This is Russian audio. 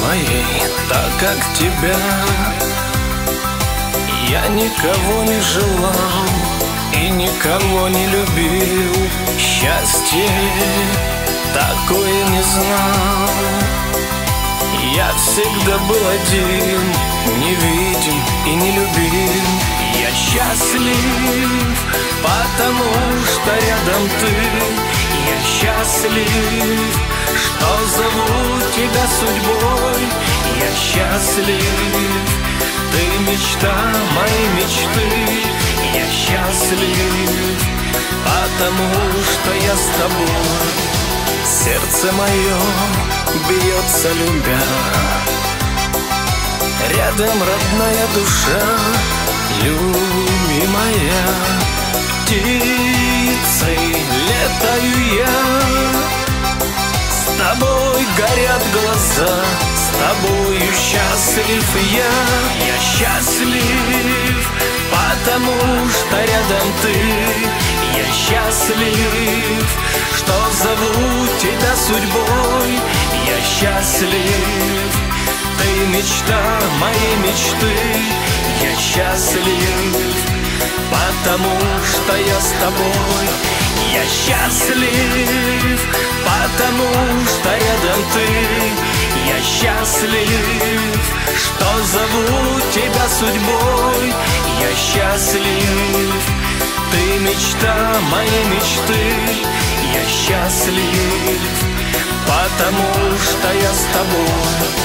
своей, так как тебя я никого не желал и никого не любил. Счастье такое не знал. Я всегда был один, невидим и не любим. Я счастлив, потому что рядом ты. Я счастлив, что зову тебя судьбой. Я счастлив, ты мечта моей мечты. Я счастлив, потому что я с тобой. Сердце мое бьется, любя. Рядом родная душа, любимая. Птицей летаю я, с тобой горят глаза, с тобою счастлив я. Я счастлив, потому что рядом ты. Я счастлив, что зову тебя судьбой. Я счастлив, ты мечта моей мечты. Я счастлив, потому что я с тобой. Я счастлив, потому что рядом ты. Я счастлив, что зову тебя судьбой. Я счастлив, ты мечта моей мечты. Я счастлив, потому что я с тобой.